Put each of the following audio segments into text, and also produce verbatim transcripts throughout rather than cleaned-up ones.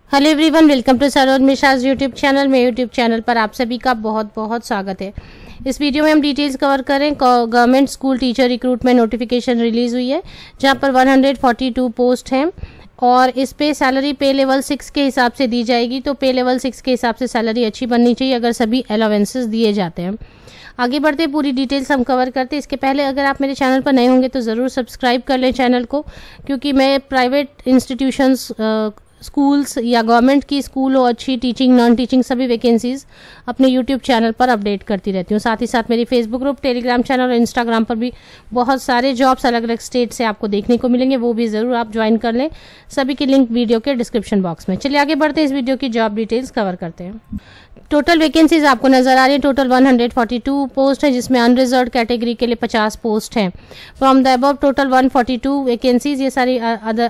Hello everyone, welcome to Saroj Mishra's YouTube channel. मेरे YouTube channel पर आप सभी का बहुत बहुत स्वागत है। इस वीडियो में हम डिटेल्स कवर करें। Government school teacher recruitment notification release हुई है, जहां पर एक सौ बयालीस पोस्ट हैं और इस पे सैलरी पे लेवल सिक्स के हिसाब से दी जाएगी। तो पे लेवल सिक्स के हिसाब से सैलरी अच्छी बननी चाहिए अगर सभी अलाउंसेस दिए जाते हैं। आगे बढ़ते पूरी डिटेल्स हम कवर करते हैं। इसके पहले अगर आप मेरे चैनल पर नए होंगे तो ज़रूर सब्सक्राइब कर लें चैनल को, क्योंकि मैं प्राइवेट इंस्टीट्यूशंस, स्कूल्स या गवर्नमेंट की स्कूल हो, अच्छी टीचिंग, नॉन टीचिंग सभी वैकेंसीज अपने यूट्यूब चैनल पर अपडेट करती रहती हूँ। साथ ही साथ मेरी फेसबुक ग्रुप, टेलीग्राम चैनल और इंस्टाग्राम पर भी बहुत सारे जॉब्स अलग अलग स्टेट से आपको देखने को मिलेंगे, वो भी ज़रूर आप ज्वाइन कर लें। सभी की लिंक वीडियो के डिस्क्रिप्शन बॉक्स में। चलिए आगे बढ़ते हैं, इस वीडियो की जॉब डिटेल्स कवर करते हैं। टोटल वैकेंसीज आपको नजर आ रही है। टोटल एक सौ बयालीस पोस्ट है, जिसमें अनरिजर्व्ड कैटेगरी के लिए पचास पोस्ट हैं। फ्रॉम द अबव टोटल एक सौ बयालीस वैकेंसीज, ये सारी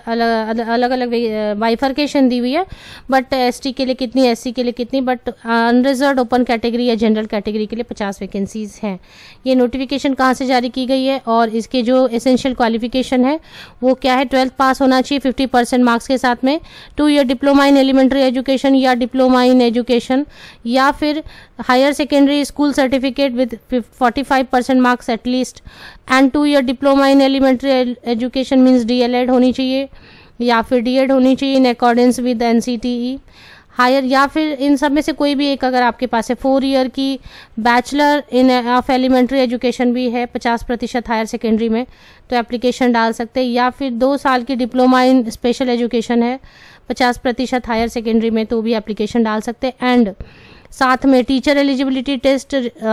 अलग अलग बाइफर्केशन दी हुई है, बट एसटी के लिए कितनी, एससी के लिए कितनी, बट अनरिजर्व्ड ओपन कैटेगरी या जनरल कैटेगरी के लिए पचास वैकेंसीज हैं। ये नोटिफिकेशन कहाँ से जारी की गई है और इसके जो एसेंशियल क्वालिफिकेशन है वो क्या है? ट्वेल्थ पास होना चाहिए फिफ्टी परसेंट मार्क्स के साथ में, two year diploma in elementary education या डिप्लोमा इन एजुकेशन, या फिर higher secondary school certificate with पैंतालीस percent marks at least, and two year diploma in elementary education means DElEd होनी चाहिए या फिर डीएड होनी चाहिए in accordance with NCTE higher, या फिर इन सब में से कोई भी एक अगर आपके पास है। फोर ईयर की bachelor in of elementary education भी है पचास प्रतिशत हायर सेकेंडरी में, तो एप्लीकेशन डाल सकते हैं। या फिर दो साल की डिप्लोमा इन स्पेशल एजुकेशन है पचास प्रतिशत हायर सेकेंडरी में, तो भी एप्लीकेशन डाल सकते हैं। एंड साथ में teacher eligibility test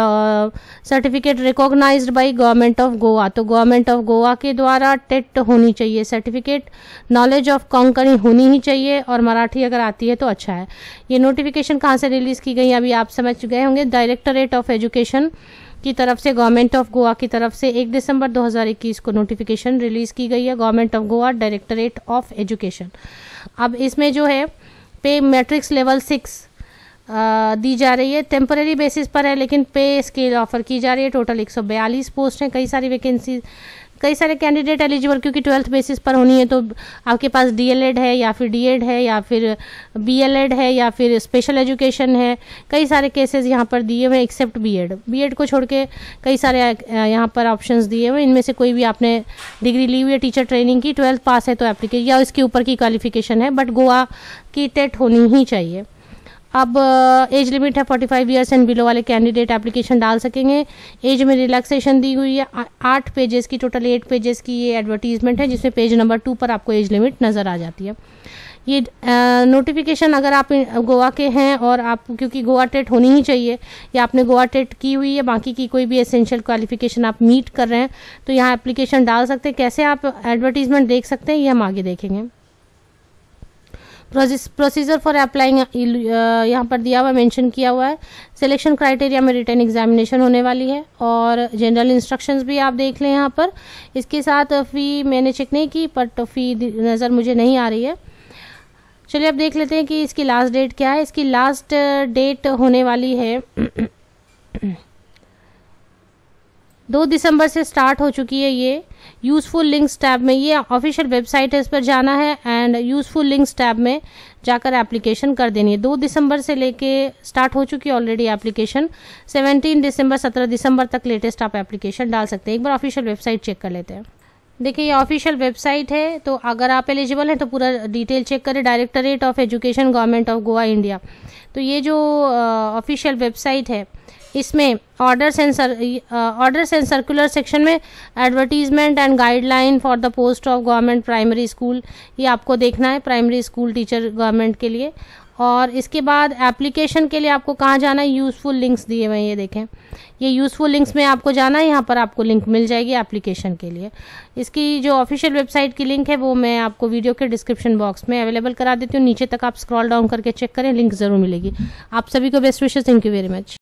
certificate recognised by government of Goa, तो गवर्नमेंट ऑफ गोवा के द्वारा टेट होनी चाहिए सर्टिफिकेट। नॉलेज ऑफ कोंकणी होनी ही चाहिए और मराठी अगर आती है तो अच्छा है। ये नोटिफिकेशन कहाँ से रिलीज़ की गई अभी आप समझ गए होंगे, डायरेक्टरेट ऑफ एजुकेशन की तरफ से, गवर्नमेंट ऑफ गोवा की तरफ से एक दिसंबर दो हज़ार इक्कीस को नोटिफिकेशन रिलीज़ की गई है। Government of Goa, directorate of education. अब इसमें जो है pay matrix level six Uh, दी जा रही है, टेम्पररी बेसिस पर है, लेकिन पे स्केल ऑफर की जा रही है। टोटल एक सौ बयालीस पोस्ट हैं, कई सारी वैकेंसी, कई सारे कैंडिडेट एलिजिबल, क्योंकि ट्वेल्थ बेसिस पर होनी है। तो आपके पास डीएलएड है या फिर डीएड है या फिर बीएलएड है या फिर स्पेशल एजुकेशन है, कई सारे केसेस यहाँ पर दिए हुए हैं एक्सेप्ट बीएड। बीएड को छोड़ के कई सारे यहाँ पर ऑप्शंस दिए हुए हैं। इनमें से कोई भी आपने डिग्री ली हुई है टीचर ट्रेनिंग की, ट्वेल्थ पास है तो एप्लीकेशन या इसके ऊपर की क्वालिफिकेशन है, बट गोवा की टेट होनी ही चाहिए। अब एज लिमिट है पैंतालीस ईयर्स एंड बिलो वाले कैंडिडेट एप्लीकेशन डाल सकेंगे। एज में रिलैक्सेशन दी हुई है, आठ पेजेस की, टोटल एट पेजेस की ये एडवर्टीजमेंट है, जिसमें पेज नंबर टू पर आपको एज लिमिट नज़र आ जाती है। ये नोटिफिकेशन अगर आप गोवा के हैं और आप, क्योंकि गोवा टेट होनी ही चाहिए या आपने गोवा टेट की हुई है, बाकी की कोई भी एसेंशियल क्वालिफिकेशन आप मीट कर रहे हैं, तो यहाँ एप्लीकेशन डाल सकते हैं। कैसे आप एडवर्टीजमेंट देख सकते हैं ये हम आगे देखेंगे। प्रोसीजर फॉर अप्लाइंग यहाँ पर दिया हुआ, मेंशन किया हुआ है। सिलेक्शन क्राइटेरिया में रिटन एग्जामिनेशन होने वाली है और जनरल इंस्ट्रक्शंस भी आप देख लें यहाँ पर। इसके साथ फ़ी मैंने चेक नहीं की, बट फ़ी नज़र मुझे नहीं आ रही है। चलिए अब देख लेते हैं कि इसकी लास्ट डेट क्या है। इसकी लास्ट डेट होने वाली है दो दिसंबर से स्टार्ट हो चुकी है। ये यूज़फुल लिंक्स टैब में, ये ऑफिशियल वेबसाइट है, इस पर जाना है एंड यूज़फुल लिंक्स टैब में जाकर एप्लीकेशन कर देनी है। दो दिसंबर से लेके स्टार्ट हो चुकी है ऑलरेडी एप्लीकेशन। सत्रह दिसंबर सत्रह दिसंबर तक लेटेस्ट आप एप्लीकेशन डाल सकते हैं। एक बार ऑफिशियल वेबसाइट चेक कर लेते हैं। देखिए ये ऑफिशियल वेबसाइट है, तो अगर आप एलिजिबल हैं तो पूरा डिटेल चेक करें। Directorate of education, government of Goa, India. तो ये जो ऑफिशियल वेबसाइट है, इसमें orders and orders and circular section में advertisement and guideline for the post of government primary school, ये आपको देखना है, प्राइमरी स्कूल टीचर गवर्नमेंट के लिए। और इसके बाद एप्लीकेशन के लिए आपको कहाँ जाना है, यूज़फुल लिंक्स दिए हुए हैं, ये देखें, ये यूज़फुल लिंक्स में आपको जाना है। यहाँ पर आपको लिंक मिल जाएगी एप्लीकेशन के लिए। इसकी जो ऑफिशियल वेबसाइट की लिंक है वो मैं आपको वीडियो के डिस्क्रिप्शन बॉक्स में अवेलेबल करा देती हूँ। नीचे तक आप स्क्रॉल डाउन करके चेक करें, लिंक ज़रूर मिलेगी। आप सभी को best wishes, thank you very much.